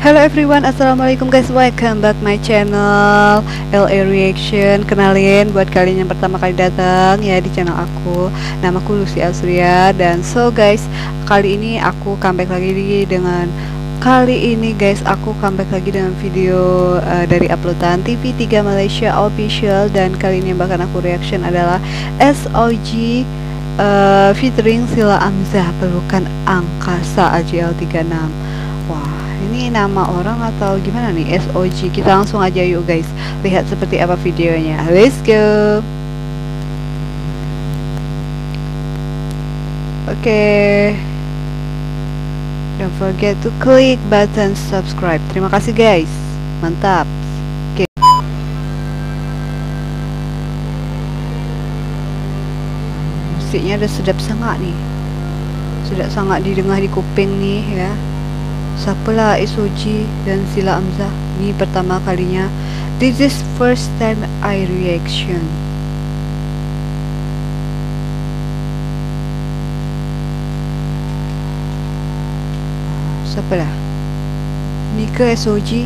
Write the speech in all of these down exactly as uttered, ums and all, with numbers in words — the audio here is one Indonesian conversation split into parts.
Hello everyone, assalamualaikum guys, welcome back my channel L A Reaction. Kenalin buat kalian yang pertama kali datang ya di channel aku, namaku Lucy Asria. Dan so guys, kali ini aku comeback lagi dengan Kali ini guys, aku comeback lagi dengan video uh, dari uploadan T V tiga Malaysia Official. Dan kali ini yang bakal aku reaction adalah S O G uh, featuring Sheila Amzah, Pelukan Angkasa A J L tiga enam. Wah, ini nama orang atau gimana nih? S O G. Kita langsung aja yuk guys, lihat seperti apa videonya. Let's go. Oke, okay. Don't forget to click button subscribe. Terima kasih guys, mantap. Oke, okay. Musiknya udah sedap sangat nih, sedap sangat didengar di kuping nih ya. Siapalah S O G dan Sheila Amzah? Ini pertama kalinya. This is first time I reaction. Siapalah? Ini ke S O G?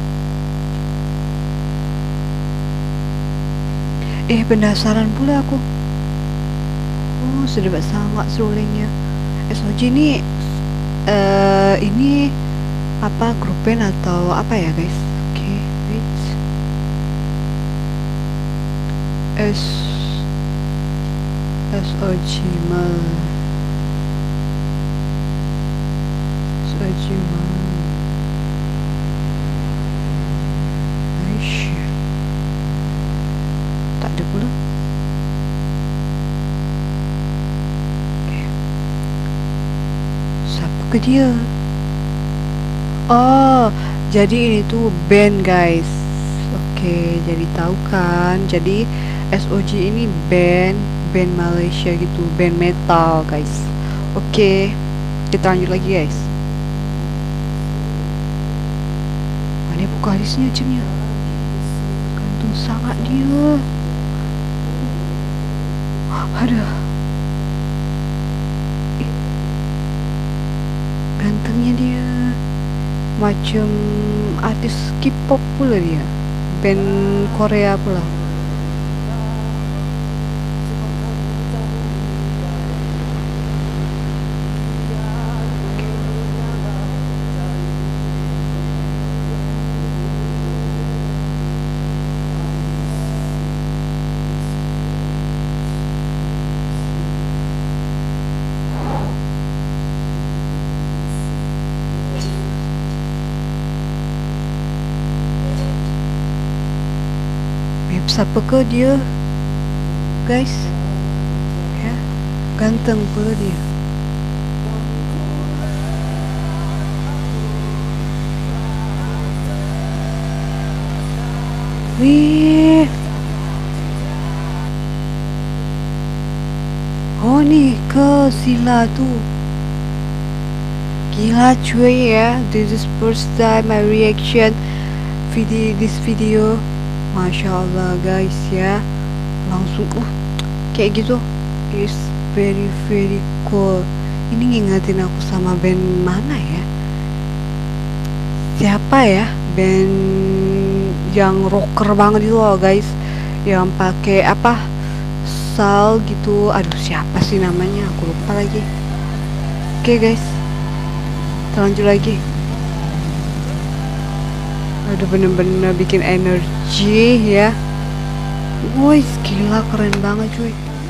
Eh, penasaran pula aku. Oh, sudah sangat seruling S O G ini. Uh, ini apa, grup band atau apa ya guys? Oke, okay, wait. S S O G mal S O G mal Aish, tak ada pula. Ke dia. Oh, jadi ini tuh band guys. Oke, jadi tahu kan. Jadi S O G ini band band Malaysia gitu, band metal guys. Oke, kita lanjut lagi guys. Mana vokalisnya cemnya? Gantung sangat dia. Aduh, gantengnya dia, macam artis K-pop pula dia, band Korea pula. Siapa ke dia guys ya, ganteng pula dia. Wih, oh nih ke Sheila tuh, gila cuy ya. This is first time I reaction video this video. Masya Allah guys ya, langsung uh kayak gitu, is very very cool. Ini ngingetin aku sama band mana ya, siapa ya, band yang rocker banget itu loh guys, yang pakai apa, sal gitu. Aduh, siapa sih namanya, aku lupa lagi. Oke guys, kita lanjut lagi. Aduh, bener-bener bikin energi ya. Woi, gila, keren banget cuy.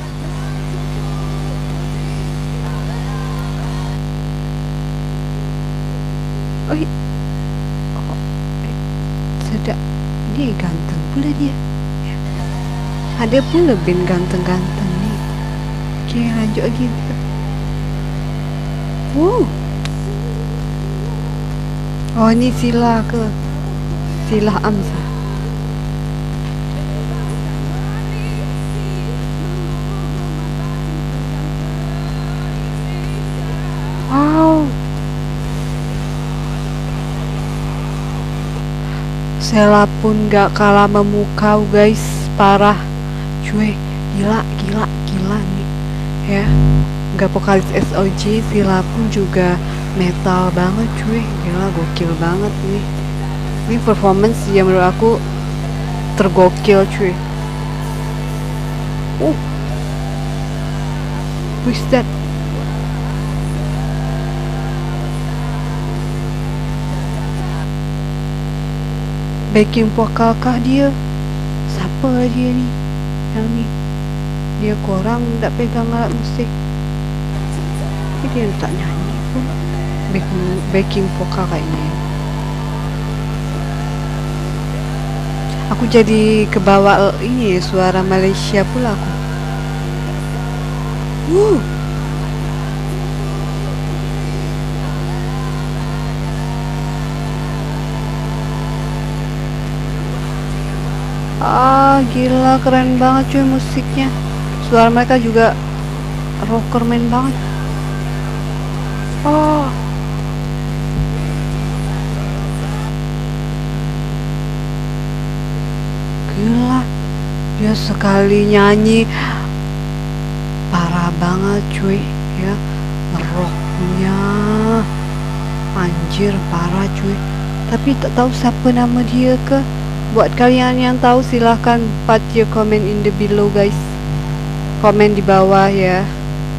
Oh, oh sedap. Ini ganteng pula dia ya. Ada pula band ganteng-ganteng nih. Oke, lanjut lagi. Wow. Oh, ini Sheila ke Sheila Amzah. Wow, Sheila pun gak kalah memukau guys, parah cuy, gila gila gila nih ya. Gak vokalis S O G, Sheila pun juga metal banget cuy, gila gokil banget nih. Ini performance yang menurut aku tergokil cuy. Uh, who's that? Backing vokal kah dia? Siapa dia nih? Yang nih? Dia korang tak pegang alat musik. Tapi dia tak nyanyi pun. Backing, backing vokal kayaknya. Aku jadi kebawa ini suara Malaysia pula aku. Wuh. Ah, gila keren banget cuy musiknya. Suara mereka juga rockerman banget. Oh. Gila. Dia sekali nyanyi parah banget cuy, ya. Rocknya anjir parah cuy. Tapi tak tahu siapa nama dia ke. Buat kalian yang tahu silahkan put your comment in the below guys. Komen di bawah ya.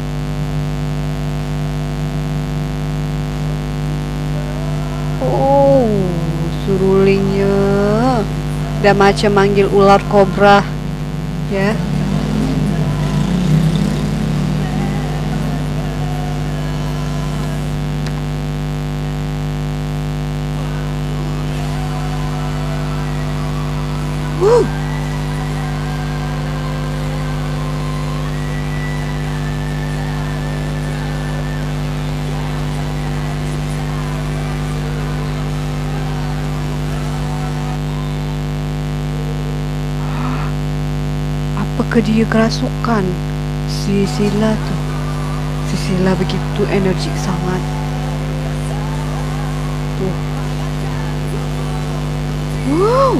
Oh, surulingnya udah macam manggil ular kobra ya. Woo. Apakah dia kerasukan? Si Sila tuh. Si Sila begitu energik sangat. Tuh. Wow.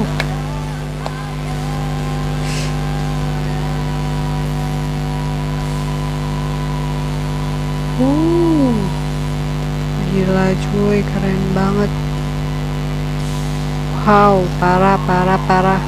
Uh, gila cuy, keren banget. Wow, parah, parah, parah.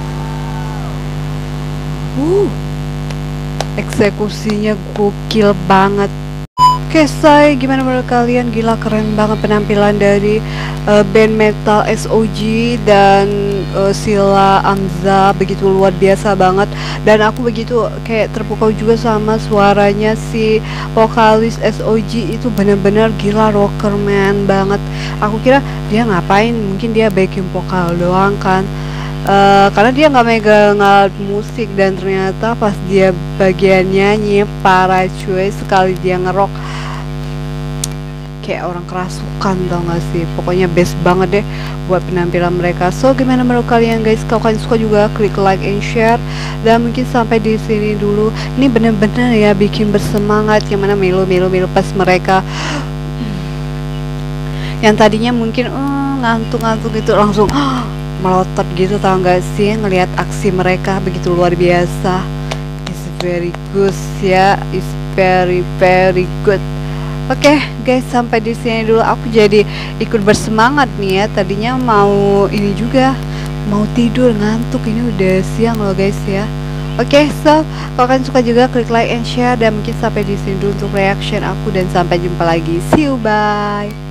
Uh, eksekusinya gokil banget. Oke say, gimana menurut kalian? Gila keren banget penampilan dari uh, band metal S O G dan uh, Sila Amza, begitu luar biasa banget. Dan aku begitu kayak terpukau juga sama suaranya si vokalis S O G itu, bener-bener gila rockerman banget. Aku kira dia ngapain, mungkin dia backing vokal doang kan. Uh, karena dia nggak megang alat musik, dan ternyata pas dia bagian nyanyi parah cuy, sekali dia ngerok kayak orang kerasukan, tau gak sih? Pokoknya best banget deh buat penampilan mereka. So gimana menurut kalian guys? Kalau kalian suka juga klik like and share. Dan mungkin sampai di sini dulu. Ini bener-bener ya bikin bersemangat, yang mana melo-melo-melo pas mereka yang tadinya mungkin ngantuk-ngantuk uh, gitu langsung uh, melotot gitu, tau gak sih? Ngelihat aksi mereka begitu luar biasa. It's very good ya, it's very very good. Oke okay, guys, sampai di sini dulu. Aku jadi ikut bersemangat nih ya. Tadinya mau ini juga, mau tidur ngantuk, ini udah siang loh guys ya. Oke, okay, so kalau kalian suka juga klik like and share, dan mungkin sampai di sini dulu untuk reaction aku, dan sampai jumpa lagi. See you, bye.